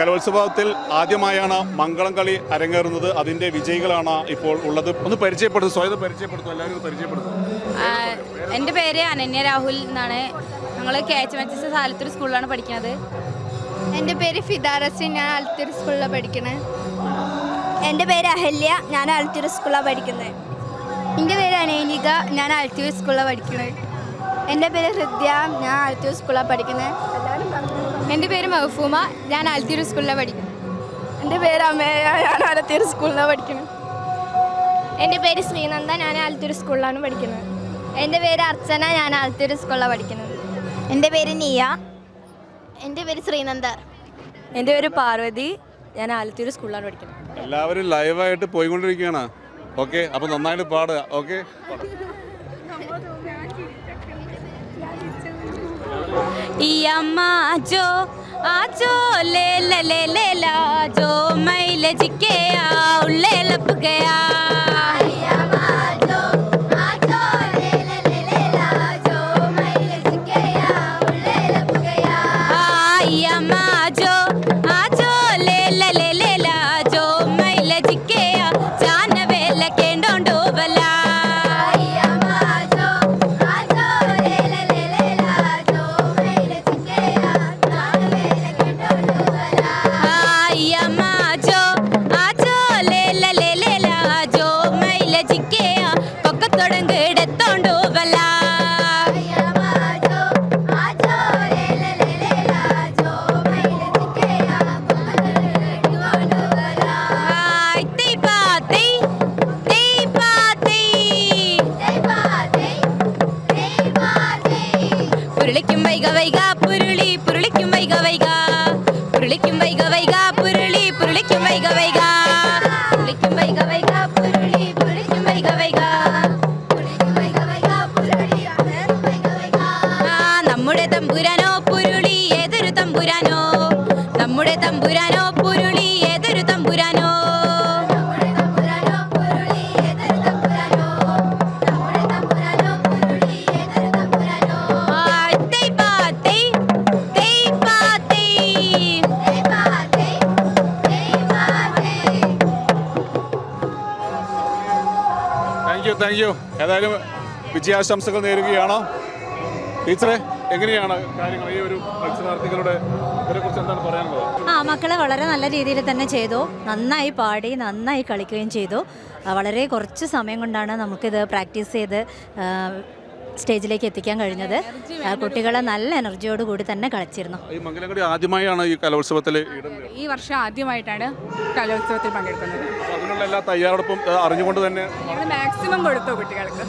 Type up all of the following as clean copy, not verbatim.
കലോത്സവത്തിൽ ആദ്യമായാണ് മംഗളം കളി അരങ്ങേറുന്നത്. അതിൻ്റെ വിജയികളാണ് ഇപ്പോൾ ഉള്ളത്. ഒന്ന് പരിചയപ്പെടുത്തും, സ്വയം പരിചയപ്പെടുത്തും, എല്ലാവരും പരിചയപ്പെടുത്തും. എൻ്റെ പേര് അനന്യ രാഹുൽ എന്നാണ്. ഞങ്ങൾ KHMHS ആലത്തൂർ സ്കൂളിലാണ് പഠിക്കുന്നത്. എൻ്റെ പേര് ഫിദാറസി, ഞാൻ ആലത്തൂർ സ്കൂളിലാണ് പഠിക്കുന്നത്. എൻ്റെ പേര് അഹല്യ, ഞാൻ ആലത്തൂർ സ്കൂളിലാണ് പഠിക്കുന്നത്. എൻ്റെ പേര് അനൈനിക, ഞാൻ ആലത്തൂർ സ്കൂളിലാണ് പഠിക്കുന്നത്. എൻ്റെ പേര് ഹൃദ്യ, ഞാൻ ആലത്തൂർ സ്കൂളിലാണ് പഠിക്കുന്നത്. എൻ്റെ പേര് മഹഫൂമ, ഞാൻ ആലത്തൂർ സ്കൂളിലാണ് പഠിക്കുന്നത്. എൻ്റെ പേര് അമേയ, ഞാൻ ആലത്തൂർ സ്കൂളിലാണ് പഠിക്കുന്നത്. എൻ്റെ പേര് ശ്രീനന്ദ, ഞാൻ ആലത്തൂർ സ്കൂളിലാണ് പഠിക്കുന്നത്. എൻ്റെ പേര് അർച്ചന, ഞാൻ ആലത്തൂർ സ്കൂളിലാണ് പഠിക്കുന്നത്. എൻ്റെ പേര് നിയ. എൻ്റെ പേര് ശ്രീനന്ദ. എൻ്റെ പേര് പാർവതി, ഞാൻ ആലത്തൂർ സ്കൂളിലാണ് പഠിക്കുന്നത്. എല്ലാവരും ലൈവായിട്ട് പോയിക്കൊണ്ടിരിക്കുകയാണ്. ഓക്കെ, അപ്പോൾ നന്നായിട്ട് പാടുക. ഓക്കെ, जो आजो ले ले ले ले ला जो मैले जिके आ उल्ले लप गया താങ്ക് യു. ഏതായാലും വിജയാശംസകൾ നേരുകയാണ്. ടീച്ചറെ, എങ്ങനെയാണ് കാര്യങ്ങൾ? ഈ ഒരു മത്സരാർത്ഥികളുടെ ഇതിനെക്കുറിച്ച് എന്താണ് പറയാനുള്ളത്? മക്കളെ വളരെ നല്ല രീതിയിൽ തന്നെ ചെയ്തു. നന്നായി പാടി, നന്നായി കളിക്കുകയും ചെയ്തു. വളരെ കുറച്ച് സമയം കൊണ്ടാണ് നമുക്കിത് പ്രാക്ടീസ് ചെയ്ത് സ്റ്റേജിലേക്ക് എത്തിക്കാൻ കഴിഞ്ഞത്. കുട്ടികളെ നല്ല എനർജിയോട് കൂടി തന്നെ കളിച്ചിരുന്നു. ഈ മംഗലംകളി ആദ്യമായാണ് ഈ കലോത്സവത്തിൽ ഈ വർഷം ആദ്യമായിട്ടാണ് കലോത്സവത്തിൽ പങ്കെടുക്കുന്നത്. അതിനുള്ള എല്ലാ തയ്യാറെടുപ്പും അറിഞ്ഞുകൊണ്ട് തന്നെ മാക്സിമം കൊടുത്തു കുട്ടികൾക്ക്.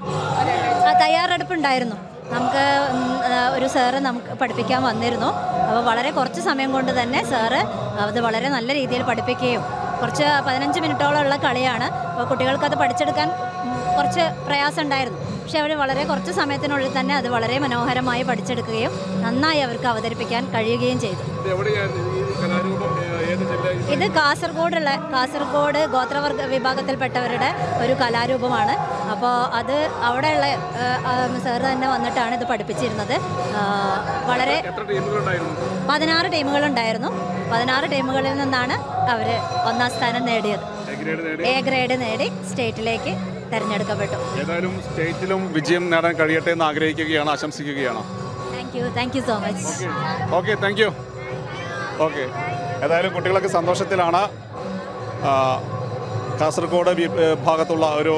തയ്യാറെടുപ്പുണ്ടായിരുന്നു. നമുക്ക് ഒരു സാറ് നമുക്ക് പഠിപ്പിക്കാൻ വന്നിരുന്നു. അപ്പോൾ വളരെ കുറച്ച് സമയം കൊണ്ട് തന്നെ സാറ് അത് വളരെ നല്ല രീതിയിൽ പഠിപ്പിക്കുകയും, കുറച്ച് 15 മിനിറ്റോളമുള്ള കളിയാണ്. അപ്പോൾ കുട്ടികൾക്കത് പഠിച്ചെടുക്കാൻ കുറച്ച് പ്രയാസം ഉണ്ടായിരുന്നു. പക്ഷെ അവർ വളരെ കുറച്ച് സമയത്തിനുള്ളിൽ തന്നെ അത് വളരെ മനോഹരമായി പഠിച്ചെടുക്കുകയും നന്നായി അവർക്ക് അവതരിപ്പിക്കാൻ കഴിയുകയും ചെയ്തു. ഇത് കാസർഗോഡ് ഗോത്രവർഗ വിഭാഗത്തിൽപ്പെട്ടവരുടെ ഒരു കലാരൂപമാണ്. അപ്പോൾ അത് അവിടെയുള്ള സാറ് തന്നെ വന്നിട്ടാണ് ഇത് പഠിപ്പിച്ചിരുന്നത്. വളരെ 16 ടീമുകളുണ്ടായിരുന്നു. 16 ടീമുകളിൽ നിന്നാണ് അവർ ഒന്നാം സ്ഥാനം നേടിയത്. എ ഗ്രേഡ് നേടി സ്റ്റേറ്റിലേക്ക് തിരഞ്ഞെടുക്കപ്പെട്ടു. ഏതായാലും സ്റ്റേറ്റിലും വിജയം നേടാൻ കഴിയട്ടെ എന്ന് ആഗ്രഹിക്കുകയാണ്, ആശംസിക്കുകയാണ്. Thank you so much. Okay, thank you. Okay, ഏതായാലും കുട്ടികളൊക്കെ സന്തോഷത്തിലാണ്. കാസർഗോഡ് ഭാഗത്തുള്ള ഒരു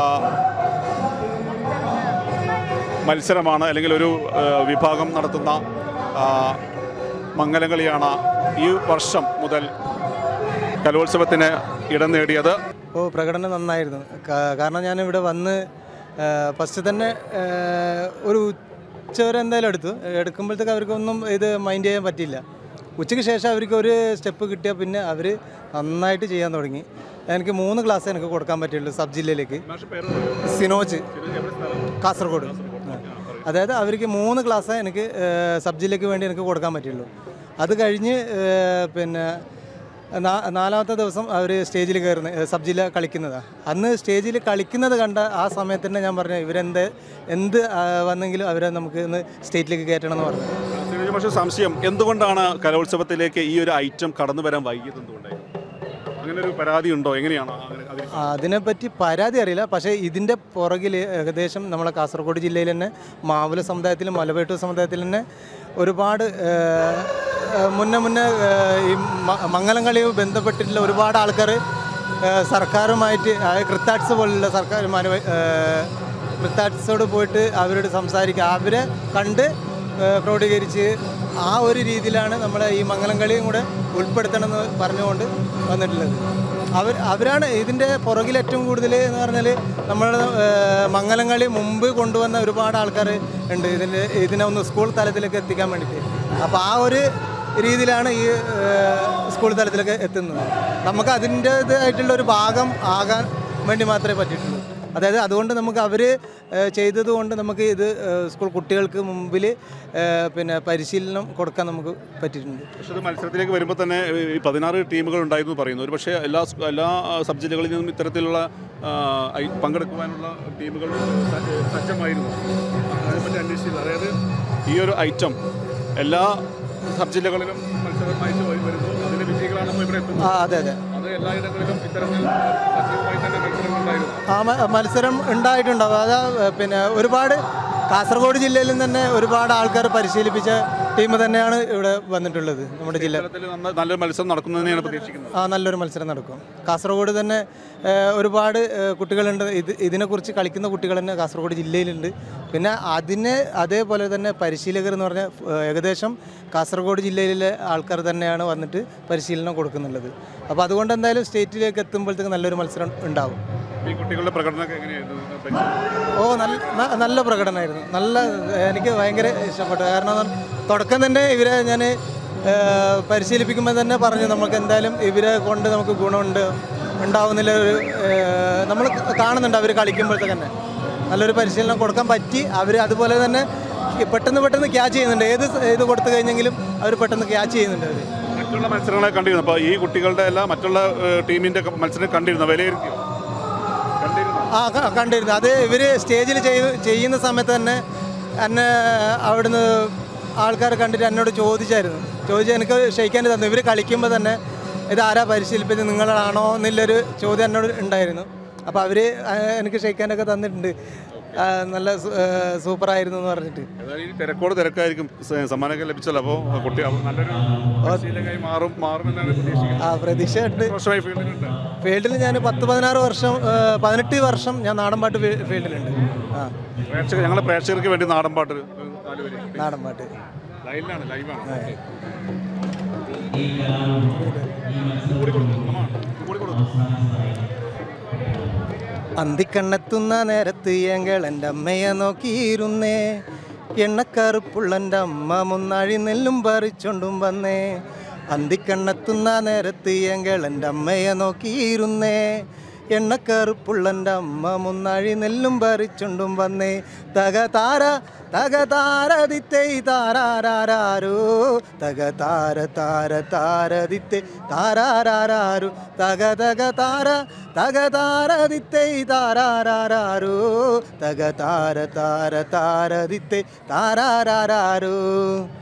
മത്സരമാണ്, അല്ലെങ്കിൽ ഒരു വിഭാഗം നടത്തുന്ന മംഗലംകളിയാണ് ഈ വർഷം മുതൽ കലോത്സവത്തിന് ഇടം നേടിയത്. പ്രകടനം നന്നായിരുന്നു. കാരണം ഞാനിവിടെ വന്ന് ഫസ്റ്റ് തന്നെ ഒരു ഉച്ചവരെ എന്തായാലും എടുക്കുമ്പോഴത്തേക്ക് അവർക്കൊന്നും ഇത് മൈൻഡ് ചെയ്യാൻ പറ്റിയില്ല. ഉച്ചയ്ക്ക് ശേഷം അവർക്ക് ഒരു സ്റ്റെപ്പ് കിട്ടിയാൽ പിന്നെ അവർ നന്നായിട്ട് ചെയ്യാൻ തുടങ്ങി. എനിക്ക് 3 ക്ലാസ് എനിക്ക് കൊടുക്കാൻ പറ്റുള്ളൂ സബ് ജില്ലയിലേക്ക്. സിനോജ്, കാസർഗോഡ്. അതായത് അവർക്ക് 3 ക്ലാസ് എനിക്ക് സബ് ജില്ലയ്ക്ക് വേണ്ടി എനിക്ക് കൊടുക്കാൻ പറ്റുള്ളൂ. അത് കഴിഞ്ഞ് പിന്നെ 4ാമത്തെ ദിവസം അവർ സ്റ്റേജിൽ കയറുന്ന സബ് ജില്ല കളിക്കുന്നതാണ്. അന്ന് സ്റ്റേജിൽ കളിക്കുന്നത് കണ്ട ആ സമയത്ത് തന്നെ ഞാൻ പറഞ്ഞു, എന്ത് വന്നെങ്കിലും അവരെ നമുക്ക് ഇന്ന് സ്റ്റേറ്റിലേക്ക് കയറ്റണം എന്ന് പറഞ്ഞു. പക്ഷേ സംശയം, എന്തുകൊണ്ടാണ് കലോത്സവത്തിലേക്ക് ഈ ഒരു ഐറ്റം കടന്നു വരാൻ വൈകിയത്? എന്തുകൊണ്ടായിരുന്നു? അങ്ങനെ ഒരു പരാതി ഉണ്ടോ? എങ്ങനെയാണ് അതിനെപ്പറ്റി പരാതി അറിയില്ല. പക്ഷേ ഇതിൻ്റെ പുറകിൽ ഏകദേശം നമ്മളെ കാസർഗോഡ് ജില്ലയിൽ തന്നെ മാവുല സമുദായത്തിലും മലവേട്ടൂർ സമുദായത്തിൽ തന്നെ ഒരുപാട് മുന്നേ ഈ മംഗലം കളിയുമായി ബന്ധപ്പെട്ടിട്ടുള്ള ഒരുപാട് ആൾക്കാർ സർക്കാരുമായിട്ട്, ക്രിത്താറ്റ്സ് പോലുള്ള സർക്കാരുമായി ക്രിത്താറ്റ്സോട് പോയിട്ട് അവരോട് സംസാരിക്കുക, അവരെ കണ്ട് ക്രോഡീകരിച്ച് ആ ഒരു രീതിയിലാണ് നമ്മളെ ഈ മംഗലം കളിയും കൂടെ ഉൾപ്പെടുത്തണമെന്ന് പറഞ്ഞുകൊണ്ട് വന്നിട്ടുള്ളത്. അവരാണ് ഇതിൻ്റെ പുറകിൽ ഏറ്റവും കൂടുതൽ എന്ന് പറഞ്ഞാൽ നമ്മളുടെ മംഗലം കളി മുമ്പ് കൊണ്ടുവന്ന ഒരുപാട് ആൾക്കാർ ഉണ്ട് ഇതിനെ ഒന്ന് സ്കൂൾ തലത്തിലേക്ക് എത്തിക്കാൻ വേണ്ടിയിട്ട്. അപ്പോൾ ആ ഒരു രീതിയിലാണ് ഈ സ്കൂൾ തലത്തിലേക്ക് എത്തുന്നത്. നമുക്ക് അതിൻ്റേതായിട്ടുള്ള ഒരു ഭാഗം ആകാൻ വേണ്ടി മാത്രമേ പറ്റിയിട്ടുള്ളൂ. അതായത് അതുകൊണ്ട് നമുക്ക് അവർ ചെയ്തതുകൊണ്ട് നമുക്ക് ഇത് സ്കൂൾ കുട്ടികൾക്ക് മുമ്പിൽ പിന്നെ പരിശീലനം കൊടുക്കാൻ നമുക്ക് പറ്റിയിട്ടുണ്ട്. പക്ഷേ ഇത് മത്സരത്തിലേക്ക് വരുമ്പോൾ തന്നെ ഈ 16 ടീമുകൾ ഉണ്ടായിരുന്നു പറയുന്നു. ഒരു പക്ഷേ എല്ലാ സബ് ജില്ലകളിൽ നിന്നും ഇത്തരത്തിലുള്ള പങ്കെടുക്കുവാനുള്ള ടീമുകൾ സജ്ജമായിരുന്നു. അതിനെപ്പറ്റി അന്വേഷിച്ചില്ല. അതായത് ഈ ഒരു ഐറ്റം എല്ലാ സബ് ജില്ലകളിലും മത്സരമായിട്ട് വരുന്നു. അതിൻ്റെ വിജയികളാണ് ഇപ്പോൾ ഇവിടെ എത്തുന്നത്. അതെ അതെ, അത് എല്ലായിടങ്ങളിലും ഇത്തരത്തിൽ സജീവമായി തന്നെ മത്സരം ഉണ്ടായിരുന്നു. മത്സരം ഉണ്ടായിട്ടുണ്ടാവും. അതാ പിന്നെ ഒരുപാട് കാസർഗോഡ് ജില്ലയിൽ തന്നെ ഒരുപാട് ആൾക്കാർ പരിശീലിപ്പിച്ച ടീം തന്നെയാണ് ഇവിടെ വന്നിട്ടുള്ളത്. നമ്മുടെ ജില്ല നല്ലൊരു മത്സരം നടക്കുന്നതിനെയാണ് പ്രതീക്ഷിക്കുന്നത്. നല്ലൊരു മത്സരം നടക്കും. കാസർഗോഡ് തന്നെ ഒരുപാട് കുട്ടികളുണ്ട്. ഇതിനെക്കുറിച്ച് കളിക്കുന്ന കുട്ടികൾ തന്നെ കാസർഗോഡ് ജില്ലയിലുണ്ട്. പിന്നെ അതേപോലെ തന്നെ പരിശീലകർ എന്ന് പറഞ്ഞാൽ ഏകദേശം കാസർഗോഡ് ജില്ലയിലെ ആൾക്കാർ തന്നെയാണ് വന്നിട്ട് പരിശീലനം കൊടുക്കുന്നുള്ളത്. അപ്പോൾ അതുകൊണ്ട് എന്തായാലും സ്റ്റേറ്റിലേക്ക് എത്തുമ്പോഴത്തേക്ക് നല്ലൊരു മത്സരം ഉണ്ടാവും. ഈ കുട്ടികളുടെ പ്രകടനമൊക്കെ എങ്ങനെയായിരുന്നു? നല്ല പ്രകടനമായിരുന്നു. എനിക്ക് ഭയങ്കര ഇഷ്ടപ്പെട്ടു. കാരണം തുടക്കം തന്നെ ഇവരെ ഞാൻ പരിശീലിപ്പിക്കുമ്പോൾ തന്നെ പറഞ്ഞു നമുക്ക് എന്തായാലും ഇവരെ കൊണ്ട് നമുക്ക് ഉണ്ടാവുന്നില്ല. നമ്മൾ കാണുന്നുണ്ട് അവർ കളിക്കുമ്പോഴത്തേക്ക് തന്നെ നല്ലൊരു പരിശീലനം കൊടുക്കാൻ പറ്റി. അവർ അതുപോലെ തന്നെ പെട്ടെന്ന് ക്യാച്ച് ചെയ്യുന്നുണ്ട്. ഏത് കൊടുത്തു കഴിഞ്ഞെങ്കിലും അവർ പെട്ടെന്ന് ക്യാച്ച് ചെയ്യുന്നുണ്ട്. അവർ മറ്റുള്ള മത്സരങ്ങളെ കണ്ടിരുന്നു. അപ്പോൾ ഈ കുട്ടികളുടെ അല്ല മറ്റുള്ള ടീമിൻ്റെ മത്സരം കണ്ടിരുന്നു, വിലയിരുത്തിയോ? കണ്ടിരുന്നു. അത് ഇവർ സ്റ്റേജിൽ ചെയ്യുന്ന സമയത്ത് തന്നെ എന്നെ അവിടുന്ന് ആൾക്കാർ കണ്ടിട്ട് എന്നോട് ചോദിച്ചാൽ എനിക്ക് ക്ഷയിക്കാൻ തന്നു. ഇവർ കളിക്കുമ്പോൾ തന്നെ ഇതാരാ പരിശീലിപ്പിച്ചത്, നിങ്ങളാണോ എന്നുള്ളൊരു ചോദ്യം എന്നോട് ഉണ്ടായിരുന്നു. അപ്പോൾ അവർ എനിക്ക് ക്ഷയിക്കാനൊക്കെ തന്നിട്ടുണ്ട്. നല്ല സൂപ്പറായിരുന്നു എന്ന് പറഞ്ഞിട്ട്. തിരക്കായിരിക്കും സമ്മാനമൊക്കെ ലഭിച്ചല്ലോ. അപ്പോൾ കുട്ടി നല്ലൊരു പ്രതീക്ഷയുണ്ട്. ഫീൽഡിൽ ഞാൻ 18 വർഷം ഞാൻ നാടൻപാട്ട് ഫീൽഡിലുണ്ട്. ഞങ്ങളെ പ്രേക്ഷകർക്ക് വേണ്ടി നാടൻപാട്ട് അന്തിക്കണ്ണെത്തുന്ന നേരത്ത് എങ്കൾ എൻ്റെ അമ്മയെ നോക്കിയിരുന്നേ, എണ്ണക്കറുപ്പുള്ളൻ്റെ അമ്മ മുന്നാഴി നെല്ലും പറിച്ചോണ്ടും വന്നേ. അന്തിക്കണ്ണെത്തുന്ന നേരത്ത് എങ്കൾ എൻ്റെ അമ്മയെ നോക്കിയിരുന്നേ, എണ്ണക്കറുപ്പുള്ളൻ്റെ അമ്മ മുന്നാഴി നെല്ലും പറിച്ചോണ്ടും വന്നേ. തകതാരതിത്തേ താരാരാരോ, തകതാരതിത്തേ താരാരാരോ, തകതാരതിത്തേ താരാരാരോ, തകതാരതിത്തേ താരാരാരോ.